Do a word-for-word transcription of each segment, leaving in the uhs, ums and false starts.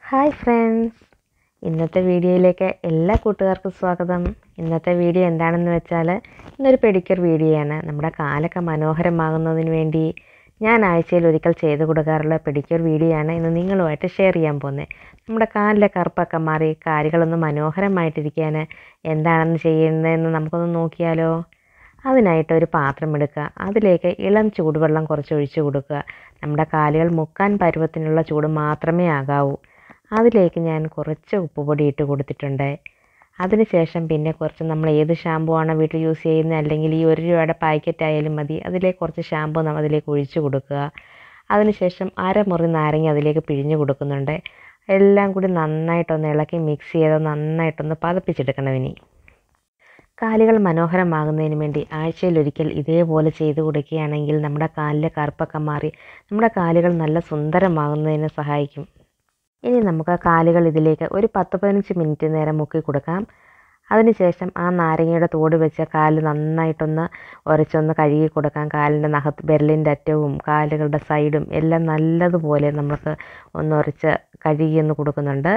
Hi friends, ഇന്നത്തെ വീഡിയോയിലേക്ക് എല്ലാ കൂട്ടുകാർക്കും സ്വാഗതം. ഇന്നത്തെ വീഡിയോ എന്താണെന്ന് വെച്ചാൽ ഇന്നൊരു പെഡിക്യൂർ വീഡിയോയാണ്. നമ്മുടെ കാലൊക്കെ മനോഹരമാകുന്നതിന് വേണ്ടി ഞാൻ ആഴ്ചയിൽ ഒരിക്കൽ ചെയ്ത് കൊടുക്കാറുള്ള പെഡിക്യൂർ വീഡിയോ ആണ് ഇന്ന് നിങ്ങളുമായിട്ട് ഷെയർ ചെയ്യാൻ പോകുന്നത്. നമ്മുടെ കാലിലെ കറുപ്പൊക്കെ മാറി കാലുകളൊന്ന് മനോഹരമായിട്ടിരിക്കാൻ എന്താണെന്ന് ചെയ്യുന്നതെന്ന് നമുക്കൊന്ന് നോക്കിയാലോ. അതിനായിട്ട് ഒരു പാത്രം എടുക്കുക, അതിലേക്ക് ഇളം ചൂടുവെള്ളം കുറച്ച് ഒഴിച്ച് കൊടുക്കുക. നമ്മുടെ കാലുകൾ മുക്കാൻ പരുവത്തിനുള്ള ചൂട് മാത്രമേ ആകാവൂ. അതിലേക്ക് ഞാൻ കുറച്ച് ഉപ്പുപൊടി ഇട്ട് കൊടുത്തിട്ടുണ്ട്. അതിനുശേഷം പിന്നെ കുറച്ച് നമ്മൾ ഏത് ഷാമ്പു ആണോ വീട്ടിൽ യൂസ് ചെയ്യുന്നത്, അല്ലെങ്കിൽ ഈ ഒരു രൂപയുടെ പാക്കറ്റ് ആയാലും മതി, അതിലേക്ക് കുറച്ച് ഷാമ്പു നമ്മൾ അതിലേക്ക് ഒഴിച്ച് കൊടുക്കുക. അതിനുശേഷം അരമുറി നാരങ്ങ അതിലേക്ക് പിഴിഞ്ഞ് കൊടുക്കുന്നുണ്ട്. എല്ലാം കൂടി നന്നായിട്ടൊന്ന് ഇളക്കി മിക്സ് ചെയ്ത് നന്നായിട്ടൊന്ന് പതപ്പിച്ചെടുക്കണം. ഇനി കാലുകൾ മനോഹരമാകുന്നതിന് വേണ്ടി ആഴ്ചയിലൊരിക്കൽ ഇതേപോലെ ചെയ്ത് കൊടുക്കുകയാണെങ്കിൽ നമ്മുടെ കാലിലെ കറുപ്പൊക്കെ മാറി നമ്മുടെ കാലുകൾ നല്ല സുന്ദരമാകുന്നതിന് സഹായിക്കും. ഇനി നമുക്ക് കാലുകൾ ഇതിലേക്ക് ഒരു പത്ത് പതിനഞ്ച് മിനിറ്റ് നേരം മുക്കി കൊടുക്കാം. അതിനുശേഷം ആ നാരങ്ങയുടെ തോട് വെച്ച് കാല് നന്നായിട്ടൊന്ന് ഉരച്ചൊന്ന് കഴുകി കൊടുക്കാം. കാലിൻ്റെ നഖത്ത് വിരലിൻ്റെ അറ്റവും കാലുകളുടെ സൈഡും എല്ലാം നല്ലതുപോലെ നമുക്ക് ഒന്ന് ഉരച്ച് കഴുകിയൊന്ന് കൊടുക്കുന്നുണ്ട്.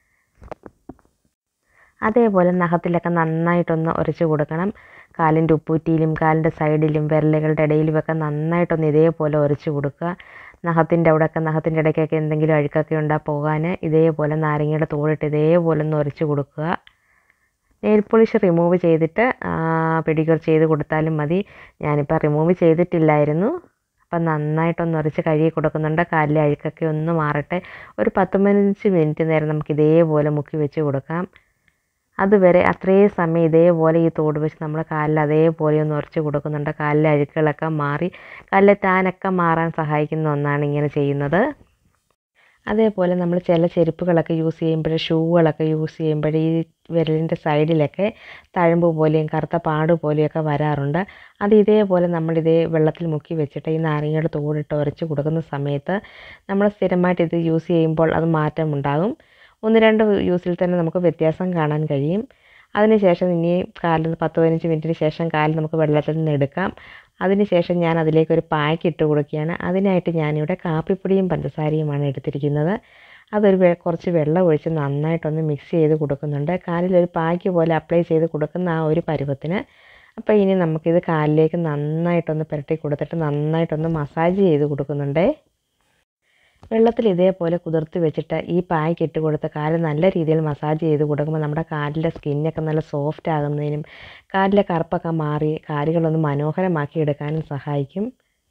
അതേപോലെ നഖത്തിലൊക്കെ നന്നായിട്ടൊന്ന് ഉരച്ച് കൊടുക്കണം. കാലിൻ്റെ ഉപ്പൂറ്റിയിലും കാലിൻ്റെ സൈഡിലും വിരലുകളുടെ ഇടയിലുമൊക്കെ നന്നായിട്ടൊന്ന് ഇതേപോലെ ഉരച്ച് കൊടുക്കുക. നഖത്തിൻ്റെ അവിടെയൊക്കെ നഖത്തിൻ്റെ ഇടയ്ക്കൊക്കെ എന്തെങ്കിലും അഴുക്കൊക്കെ ഉണ്ടാ പോകാൻ ഇതേപോലെ നാരങ്ങയുടെ തോടിട്ട് ഇതേപോലെ ഒന്ന് ഉരച്ച് കൊടുക്കുക. നെയിൽ പോളിഷ് റിമൂവ് ചെയ്തിട്ട് പെഡിക്യൂർ ചെയ്ത് കൊടുത്താലും മതി. ഞാനിപ്പോൾ റിമൂവ് ചെയ്തിട്ടില്ലായിരുന്നു. അപ്പം നന്നായിട്ടൊന്ന് ഉരച്ച് കഴുകി കൊടുക്കുന്നുണ്ട്. കാലിലെ അഴുക്കൊക്കെ ഒന്ന് മാറട്ടെ. ഒരു പത്ത് പതിനഞ്ച് മിനിറ്റ് നേരം നമുക്ക് ഇതേപോലെ മുക്കി വെച്ച് കൊടുക്കാം. അതുവരെ അത്രയും സമയം ഇതേപോലെ ഈ തോട് വെച്ച് നമ്മൾ കാലിൽ അതേപോലെ ഒന്ന് ഉരച്ച് കൊടുക്കുന്നുണ്ട്. കാലിലെ അഴുക്കുകളൊക്കെ മാറി കാലിലെ ടാനൊക്കെ മാറാൻ സഹായിക്കുന്ന ഒന്നാണ് ഇങ്ങനെ ചെയ്യുന്നത്. അതേപോലെ നമ്മൾ ചില ചെരുപ്പുകളൊക്കെ യൂസ് ചെയ്യുമ്പോൾ, ഷൂകളൊക്കെ യൂസ് ചെയ്യുമ്പോൾ ഈ വിരലിൻ്റെ സൈഡിലൊക്കെ തഴമ്പ് പോലെയും കറുത്ത പാട് പോലെയൊക്കെ വരാറുണ്ട്. അത് ഇതേപോലെ നമ്മൾ ഇതേ വെള്ളത്തിൽ മുക്കി വെച്ചിട്ട് ഈ നാരങ്ങയുടെ തോടിട്ട് ഉരച്ച് കൊടുക്കുന്ന സമയത്ത് നമ്മൾ സ്ഥിരമായിട്ട് ഇത് യൂസ് ചെയ്യുമ്പോൾ അത് മാറ്റമുണ്ടാകും. ഒന്ന് രണ്ട് യൂസിൽ തന്നെ നമുക്ക് വ്യത്യാസം കാണാൻ കഴിയും. അതിനുശേഷം ഇനി കാലിൽ പത്ത് പതിനഞ്ച് മിനിറ്റിന് ശേഷം കാല് നമുക്ക് വെള്ളത്തിൽ നിന്ന് എടുക്കാം. അതിനുശേഷം ഞാൻ അതിലേക്കൊരു പായ്ക്ക് ഇട്ട് കൊടുക്കുകയാണ്. അതിനായിട്ട് ഞാനിവിടെ കാപ്പിപ്പൊടിയും പഞ്ചസാരയുമാണ് എടുത്തിരിക്കുന്നത്. അതൊരു കുറച്ച് വെള്ളം ഒഴിച്ച് നന്നായിട്ടൊന്ന് മിക്സ് ചെയ്ത് കൊടുക്കുന്നുണ്ട്. കാലിലൊരു പായ്ക്ക് പോലെ അപ്ലൈ ചെയ്ത് കൊടുക്കുന്ന ആ ഒരു പരുവത്തിന്. അപ്പോൾ ഇനി നമുക്കിത് കാലിലേക്ക് നന്നായിട്ടൊന്ന് പുരട്ടി കൊടുത്തിട്ട് നന്നായിട്ടൊന്ന് മസാജ് ചെയ്ത് കൊടുക്കുന്നുണ്ട്. വെള്ളത്തിൽ ഇതേപോലെ കുതിർത്ത് വെച്ചിട്ട് ഈ പായ്ക്ക് ഇട്ട് കൊടുത്ത് കാല് നല്ല രീതിയിൽ മസാജ് ചെയ്ത് കൊടുക്കുമ്പോൾ നമ്മുടെ കാലിലെ സ്കിന്നൊക്കെ നല്ല സോഫ്റ്റ് ആകുന്നതിനും കാലിലെ കറുപ്പൊക്കെ മാറി കാലുകളൊന്ന് മനോഹരമാക്കി എടുക്കാനും സഹായിക്കും.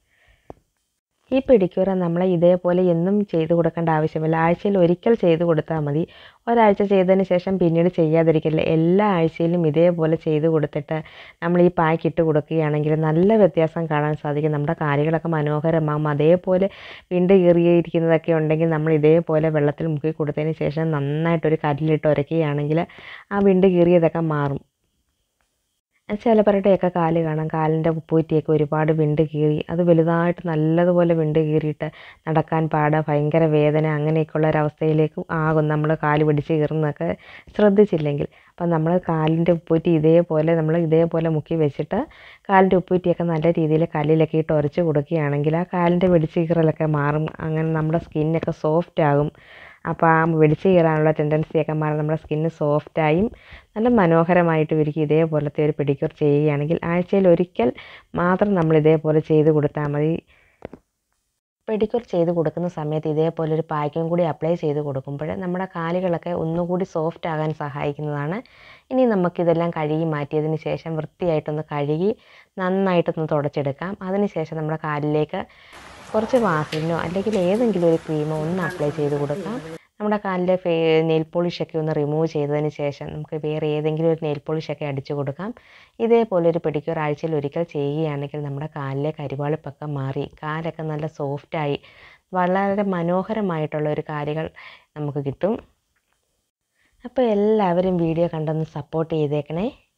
ഈ പെഡിക്യൂർ നമ്മൾ ഇതേപോലെ എന്നും ചെയ്ത് കൊടുക്കേണ്ട ആവശ്യമില്ല. ആഴ്ചയിൽ ഒരിക്കൽ ചെയ്ത് കൊടുത്താൽ മതി. ഒരാഴ്ച ചെയ്തതിന് ശേഷം പിന്നീട് ചെയ്യാതിരിക്കില്ല. എല്ലാ ആഴ്ചയിലും ഇതേപോലെ ചെയ്ത് കൊടുത്തിട്ട് നമ്മൾ ഈ പായ്ക്ക് ഇട്ട് കൊടുക്കുകയാണെങ്കിൽ നല്ല വ്യത്യാസം കാണാൻ സാധിക്കും. നമ്മുടെ കാലുകളൊക്കെ മനോഹരമാകും. അതേപോലെ വിണ്ട് കീറിയിരിക്കുന്നതൊക്കെ ഉണ്ടെങ്കിൽ നമ്മൾ ഇതേപോലെ വെള്ളത്തിൽ മുക്കി കൊടുത്തതിന് ശേഷം നന്നായിട്ടൊരു കല്ലിലിട്ട് ഉരയ്ക്കുകയാണെങ്കിൽ ആ വിണ്ട് കീറിയതൊക്കെ മാറും. ചിലവരുടെയൊക്കെ കാല് കാണാം, കാലിൻ്റെ ഉപ്പൂറ്റിയൊക്കെ ഒരുപാട് വിണ്ട് കീറി അത് വലുതായിട്ട് നല്ലതുപോലെ വിണ്ട് കീറിയിട്ട് നടക്കാൻ പാട, ഭയങ്കര വേദന, അങ്ങനെയൊക്കെയുള്ള ഒരവസ്ഥയിലേക്കും ആകും നമ്മൾ കാല് പിടിച്ച് കീറുന്നതൊക്കെ ശ്രദ്ധിച്ചില്ലെങ്കിൽ. അപ്പം നമ്മൾ കാലിൻ്റെ ഉപ്പൂറ്റി ഇതേപോലെ നമ്മൾ ഇതേപോലെ മുക്കി വെച്ചിട്ട് കാലിൻ്റെ ഉപ്പൂറ്റിയൊക്കെ നല്ല രീതിയിൽ കല്ലിലൊക്കെ ഇട്ട് ഉരച്ച് കൊടുക്കുകയാണെങ്കിൽ ആ കാലിൻ്റെ വെടിച്ച് കീറലൊക്കെ മാറും. അങ്ങനെ നമ്മുടെ സ്കിന്നൊക്കെ സോഫ്റ്റ് ആകും. അപ്പോൾ ആ വെടിച്ച് കീറാനുള്ള ടെൻഡൻസിയൊക്കെ മാറി നമ്മുടെ സ്കിന്ന് സോഫ്റ്റായും നല്ല മനോഹരമായിട്ടും ഇരിക്കും. ഇതേപോലത്തെ ഒരു പെഡിക്യൂർ ചെയ്യുകയാണെങ്കിൽ ആഴ്ചയിൽ ഒരിക്കൽ മാത്രം നമ്മൾ ഇതേപോലെ ചെയ്ത് കൊടുത്താൽ മതി. പെഡിക്യൂർ ചെയ്ത് കൊടുക്കുന്ന സമയത്ത് ഇതേപോലെ ഒരു പായ്ക്കും കൂടി അപ്ലൈ ചെയ്ത് കൊടുക്കുമ്പോൾ നമ്മുടെ കാലുകളൊക്കെ ഒന്നുകൂടി സോഫ്റ്റ് ആകാൻ സഹായിക്കുന്നതാണ്. ഇനി നമുക്കിതെല്ലാം കഴുകി മാറ്റിയതിന് ശേഷം വൃത്തിയായിട്ടൊന്ന് കഴുകി നന്നായിട്ടൊന്ന് തുടച്ചെടുക്കാം. അതിന് ശേഷം നമ്മുടെ കാലിലേക്ക് കുറച്ച് വാസലിനോ അല്ലെങ്കിൽ ഏതെങ്കിലും ഒരു ക്രീമോ ഒന്ന് അപ്ലൈ ചെയ്ത് കൊടുക്കാം. നമ്മുടെ കാലിലെ ഫേ നെയിൽ പോളിഷൊക്കെ ഒന്ന് റിമൂവ് ചെയ്തതിന് ശേഷം നമുക്ക് വേറെ ഏതെങ്കിലും ഒരു നെയിൽ പോളിഷൊക്കെ അടിച്ചു കൊടുക്കാം. ഇതേപോലെ ഒരു പെഡിക്യൂർ ആഴ്ചയിൽ ഒരിക്കൽ ചെയ്യുകയാണെങ്കിൽ നമ്മുടെ കാലിലെ കരിവാളിപ്പൊക്കെ മാറി കാലൊക്കെ നല്ല സോഫ്റ്റായി വളരെ മനോഹരമായിട്ടുള്ള ഒരു കാലുകൾ നമുക്ക് കിട്ടും. അപ്പോൾ എല്ലാവരും വീഡിയോ കണ്ടൊന്ന് സപ്പോർട്ട് ചെയ്തേക്കണേ.